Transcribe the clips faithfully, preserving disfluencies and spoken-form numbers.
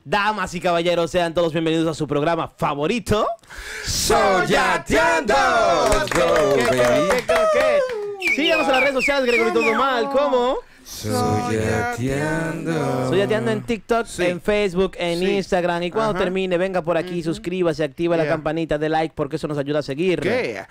Damas y caballeros, sean todos bienvenidos a su programa favorito, Soyateando. Let's go, ¿Qué, qué, baby. qué, qué, qué? Síganos en las redes sociales, Gregory Todo Mal, ¿cómo? Soyateando. Soyateando en TikTok, Sí. en Facebook, en Sí. Instagram. Y cuando Ajá. termine, venga por aquí, Ujú. suscríbase, activa la Yeah. campanita de like porque eso nos ayuda a seguir. ¿Qué?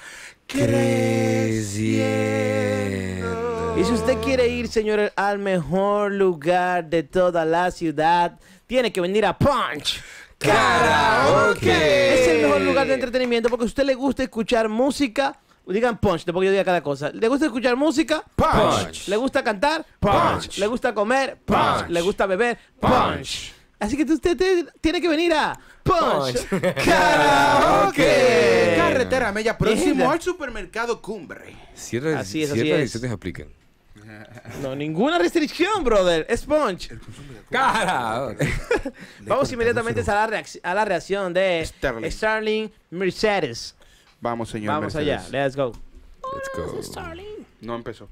Creciendo. Y si usted quiere ir, señores, al mejor lugar de toda la ciudad, tiene que venir a Punch Karaoke. Es el mejor lugar de entretenimiento porque a usted le gusta escuchar música. Digan Punch, después yo diga cada cosa. ¿Le gusta escuchar música? Punch. ¿Le gusta cantar? Punch. ¿Le gusta comer? Punch. Punch. ¿Le gusta beber? Punch. Así que usted te- tiene que venir a Punch Karaoke. Carretera Mella, próximo Mierda. al supermercado Cumbre. Ciertas Así es, así ciertas es. ediciones aplican. No, ninguna restricción, brother. Es Punch. Karaoke. Vamos inmediatamente a la, reacc- a la reacción de Sterling. Starling Mercedes. Vamos, señor. Vamos Mercedes. allá, let's go. Let's go. No empezó.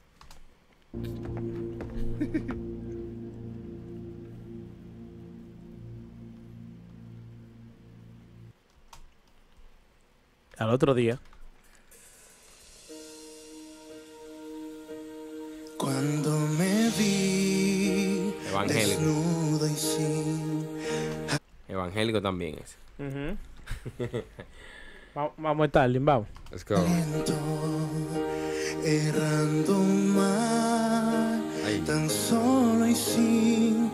Al otro día. Cuando me vi Evangélico. desnuda y sin Evangélico también es. Ujú. Va- Vamos a Starling, vamos. Let's go. aliento, errando mal, Ahí. tan solo y sin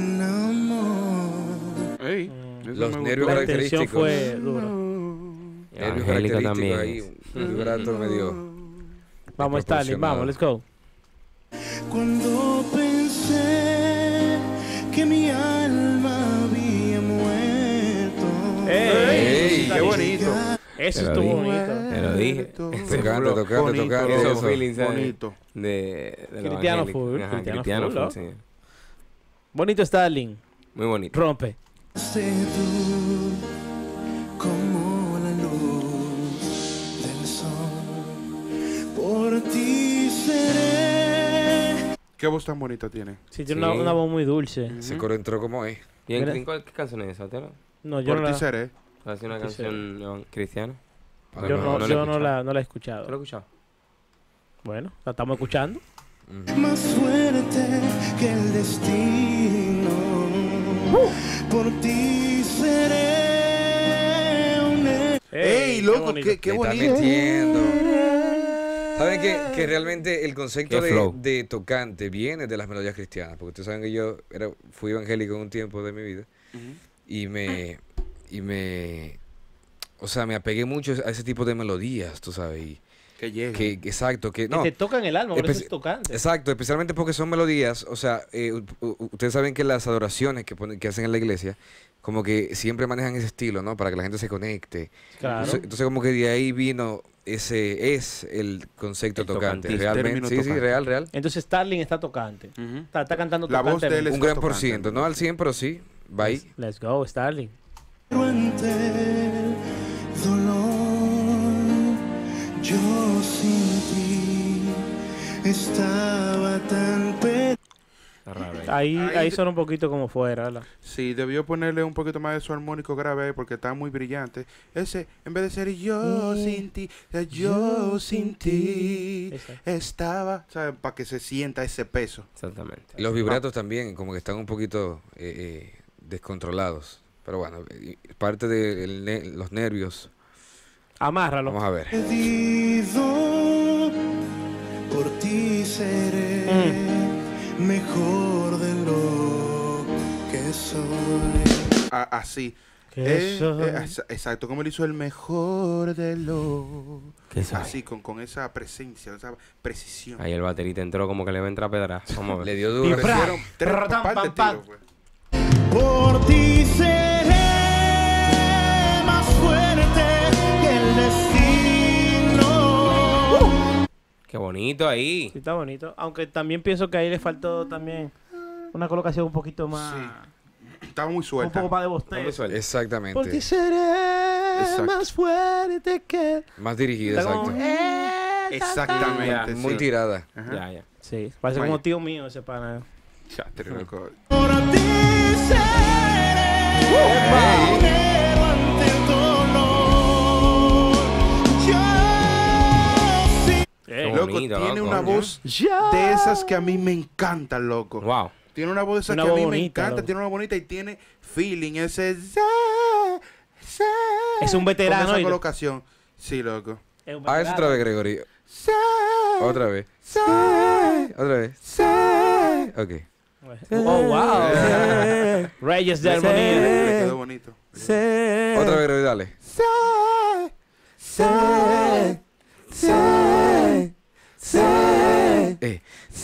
amor. Ey, Mm. eso Los me nervios gustó. La intención característicos. fue dura. Nervios Evangélico característicos también ahí. es. Un vibrato medio. Vamos a Starling, vamos, let's go. Cuando pensé que mi alma había muerto. ¡Ey! ¡Qué bonito! Eso Te lo estuvo dije. bonito. Te lo dije. Tocando, tocando, Bonito, tocando. loco. Esos Eso. feelings ¿sabes? Bonito. de, de lo Cristiano evangélico. full, Ajá, cristiano cristiano full, full, ¿no? sí. Bonito Starling. Muy bonito. Rompe. Sé tú como la luz del sol. Por ti seré. ¿Qué voz tan bonita tiene? Sí, tiene Sí. Una, una voz muy dulce. Ese coro entró como es. ¿Y en, Mira. en cuál qué canción es esa, Telo? No, yo Por no ti la, seré. ¿Hace una Sí, sí. canción evan- cristiana? yo Ajá. no, no la he yo no escuchado. la, no la he ¿Tú escuchado. lo has escuchado? Bueno, la estamos escuchando. Ujú. Más fuerte que el destino. Por ti seré un ¡Ey, loco! ¡Qué, qué Le está bonito! metiendo. ¿Saben que, que realmente el concepto Qué de, flow. de tocante viene de las melodías cristianas? Porque ustedes saben que yo era, fui evangélico en un tiempo de mi vida Ujú. y me, y me, o sea, me apegué mucho a ese tipo de melodías, tú sabes, y Que llegue. que, exacto, que no, Que te tocan el alma, por eso Espe- es tocante. exacto, especialmente porque son melodías, o sea, eh, u- u- ustedes saben que las adoraciones que, ponen, que hacen en la iglesia, como que siempre manejan ese estilo, ¿no? Para que la gente se conecte. Claro. Entonces, entonces como que de ahí vino ese, es el concepto El tocante, tocante. realmente. Término Sí, sí, tocante. real, real. Entonces Starling está tocante. Ujú. Está, está cantando La voz tocante. de él es- Un está gran por tocante. ciento, no al cien, pero sí, va ahí. Let's go, Starling. ante el dolor. Yo sin ti estaba tan perdido. Está raro ahí. Ahí, Ahí ahí de- suena un poquito como fuera, ¿verdad? Sí, debió ponerle un poquito más de su armónico grave ahí porque está muy brillante. Ese, en vez de ser yo Mm. sin ti, era yo sin ti, Esa. estaba, ¿sabes? Para que se sienta ese peso. Exactamente. Y los vibratos también, como que están un poquito eh, eh, descontrolados. Pero bueno, eh, parte de el ne- los nervios. Amárralo. Vamos a ver. Perdido, por ti seré mejor de lo que soy. A- así. Que Eh, soy- eh, exa- exacto, como él hizo el mejor de lo... ¿Qué soy? Así, con, con esa presencia, esa precisión. Ahí el baterista entró como que le va a entrar pedra. Vamos a Le ver. dio duro. Vibra. Hicieron tres Prrrram, par de pam, pam. tiros, pues. Por ti seré más fuerte que el destino. Qué bonito ahí. Sí, está bonito. Aunque también pienso que ahí le faltó también una colocación un poquito más... Sí. Estaba muy Un suelta. poco más de Dame bostez. suelta. Exactamente. Porque seré Exacto. más fuerte que... Más dirigida, Está como, exacto. "Eh, Exactamente. Ya, sí. Muy tirada. Ajá. Ya, ya. Sí, parece Vaya. como tío mío ese pana. Ya, te lo recuerdo. Por ti seré bonito, tiene loco, una coño. voz Ya. de esas que a mí me encantan, loco. Wow. Tiene una voz de esas Una que a voz mí bonita, me encanta. loco. Tiene una bonita y tiene feeling. Ese... Es un veterano, Con esa y- colocación. Sí, loco. Es un Ah, eso veterano. otra vez, Gregory. Otra vez. Otra vez. Ok. Oh, wow. Reyes de Le armonía. quedó bonito. Otra vez, Gregory, dale. Eh.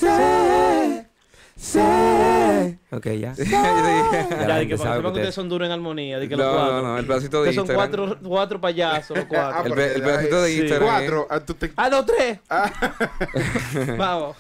Ok, ya. Ya, Ya Ya, la de que gente para sabe que que ustedes ustedes... son duros en armonía. De que No, los cuatro. no, no, el pedacito de Que son Instagram. cuatro, cuatro payasos, los Ah, cuatro. El, pero pe- el ya, pedacito de sí. Instagram. eh. Cuatro. Ah, tú te- Ah, no, tres. Vamos.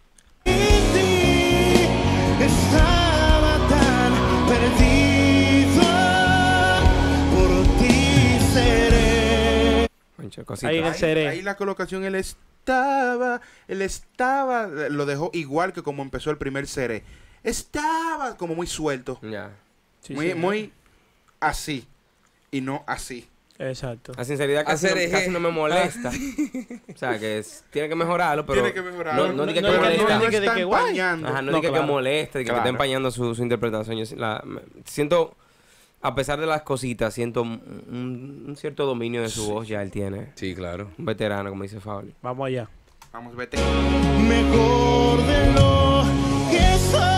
Estaba tan perdido, por ti seré. Concho, cosita. Ahí en el Ahí, seré. ahí la colocación, él estaba, él estaba, lo dejó igual que como empezó el primer seré. Estaba como muy suelto, Ya. Sí, muy, sí. muy así y no así. Exacto. La sinceridad casi, Hacer no, eje. casi no me molesta. O sea, que es- tiene que mejorarlo, pero... Tiene que mejorarlo. No, no, diga no, que no, molesta. no, no de que- de está que, guay. empañando. Ajá, no, No, diga claro. que moleste, de que, Claro. esté empañando su, su interpretación. Yo si- la- me- siento, a pesar de las cositas, siento un, un- un cierto dominio de su voz ya él tiene. Sí, claro. Un veterano, como dice Fabio. Vamos allá. Vamos, vete. Mejor de lo que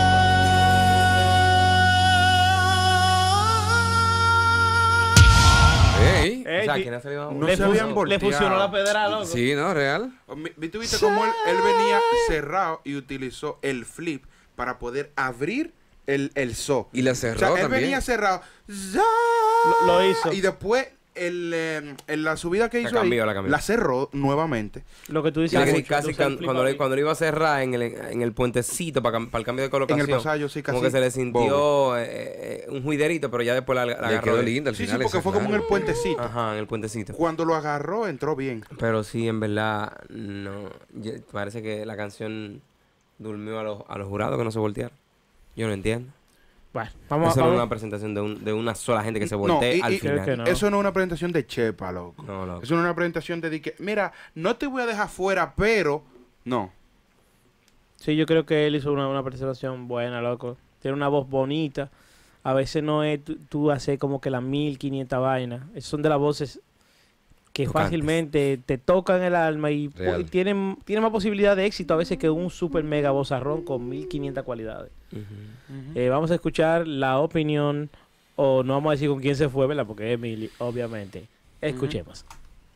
Ey. O Ey, sea, di- que no ha salido No le, se fu- habían le volteado. fusionó la pedra, loco. Sí, ¿no? Real. Mi- mi- ¿Tú viste cómo él, él venía cerrado y utilizó el flip para poder abrir el, el so? Y la O cerró sea, él también. venía cerrado. ¡za! Lo- lo hizo. Y después, el, eh, en la subida que La hizo ahí, cambió, la cambió. cerró nuevamente. Lo que tú dices. Casi, mucho, casi tú usas el cuando, flip cuando, le- ahí. cuando lo iba a cerrar en el, en el puentecito para, cam- para el cambio de En colocación. el pasallo, sí, casi. Como que se le bobo. sintió eh, eh, un juiderito, pero ya después la, la Le agarró. quedó de- linda al Sí, sí, final. porque esa, fue como en claro. el puentecito. Ajá, en el puentecito. Cuando lo agarró, entró bien. Pero sí, en verdad, no. Yo- parece que la canción durmió a los, a los jurados que no se voltearon. Yo no entiendo. Bueno, vamos Eso a no es vamos. una presentación de, un- de una sola gente que se No, voltee y- al y- Creo final. que no. Eso no es una presentación de Chepa, loco. No, loco. Eso no es una presentación de, di que, mira, no te voy a dejar fuera, pero... No. Sí, yo creo que él hizo una, una presentación buena, loco. Tiene una voz bonita. A veces no es tú, tú hacer como que las mil quinientas vainas. Esas son de las voces que Tocantes. fácilmente te tocan el alma y, pu- Real. y tienen, tienen más posibilidad de éxito a veces que un super mega vozarrón con mil quinientas cualidades. Ujú. Eh, vamos a escuchar la opinión, o no vamos a decir con quién se fue, ¿verdad? Porque es Emily, obviamente. Escuchemos.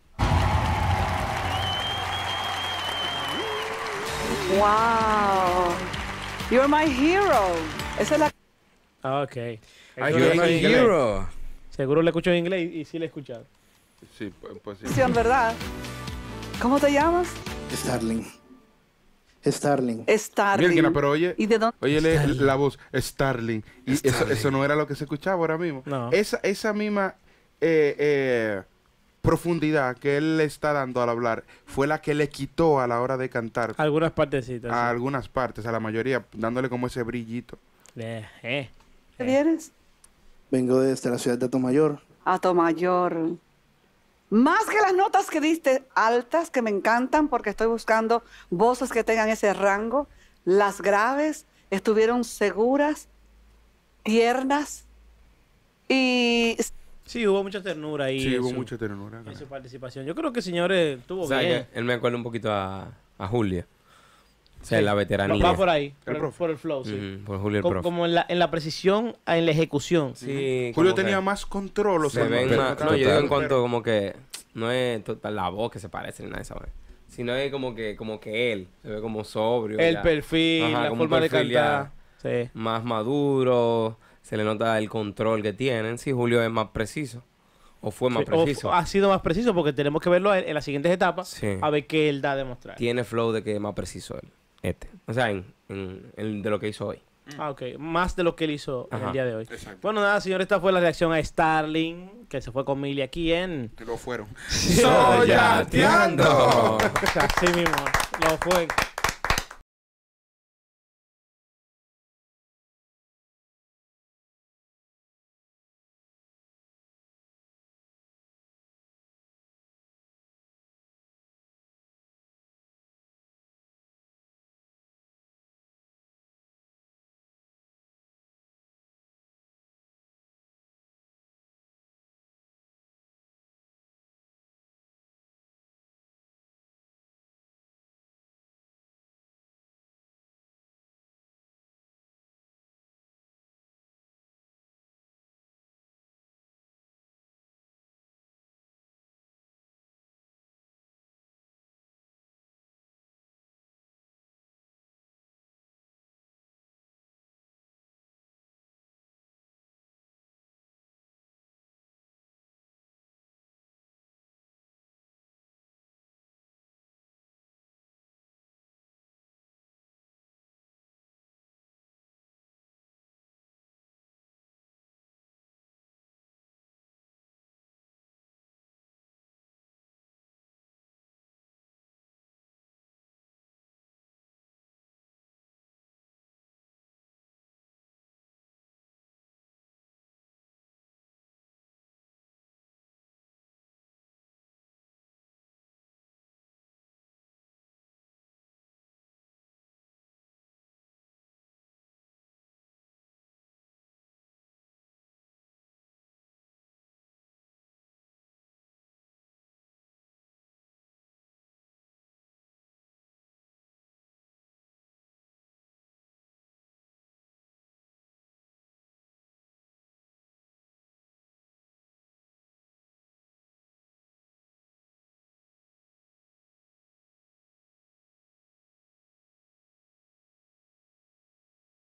Wow. You're my hero. Esa es la Ah, ok. Ay, Seguro you're le- my inglés. Hero. Seguro le escucho en inglés y, y sí le he escuchado. Sí, pues, pues sí. canción, ¿verdad? ¿Cómo te llamas? Starling. Starling. Starling. Mierda, pero oye, ¿Y de dónde? oye le- la voz Starling. Y eso, eso no era lo que se escuchaba ahora mismo. No. Esa, esa misma eh, eh, profundidad que él le está dando al hablar fue la que le quitó a la hora de cantar Algunas partecitas. a sí. algunas partes, a la mayoría, dándole como ese brillito. Eh, eh. ¿Te vienes? Vengo desde la ciudad de Atomayor. A Tomayor. Más que las notas que diste altas, que me encantan porque estoy buscando voces que tengan ese rango, las graves estuvieron seguras, tiernas y Sí, hubo mucha ternura ahí. Sí, en hubo su- mucha ternura. en claro. su participación. Yo creo que, señores, estuvo O sea, bien. que él me acuerda un poquito a, a Julia. O sea, Sí. la veteranía. Va por ahí, por El el, profe. por el flow, sí. Ujú, por Julio el Co- profe. como en la, en la precisión, en la ejecución. Sí, Julio como que tenía más control, o Se sea, ven no- más... no- No, yo digo en pero- cuanto como que... No es total la voz que se parece ni nada de esa vaina. Sino es como que, como que él. Se ve como sobrio. El ya. perfil, Ajá, la como un forma de perfil cantar. ya Sí. Más maduro. Se le nota el control que tienen. Sí, Julio es más preciso. O fue más Sí, o- preciso. ha sido más preciso porque tenemos que verlo en, en las siguientes etapas Sí. a ver qué él da a demostrar. Tiene flow de que es más preciso él. Este. O sea, en, en, en- de lo que hizo hoy. Ah, ok. Más de lo que él hizo en Ajá. el día de hoy. Exacto. Bueno, nada, señor, esta fue la reacción a Starling, que se fue con Millie aquí en... Que lo fueron. ¡Soyateando! Así mismo, lo fue.